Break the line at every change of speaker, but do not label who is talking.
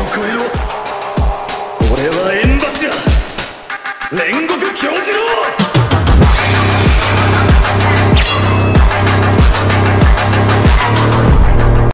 超えろ。俺は縁柱煉獄教授郎。